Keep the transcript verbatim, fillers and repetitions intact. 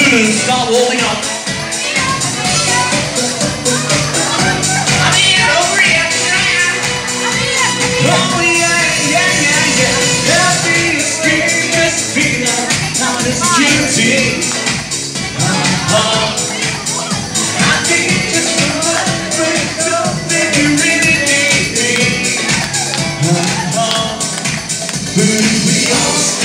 balloons start rolling up. I'm here over here. Oh yeah, yeah, yeah, yeah. Happy scream, just feel like now it's guilty. Uh-huh. I think just the right way, something you really need. Uh-huh. But we all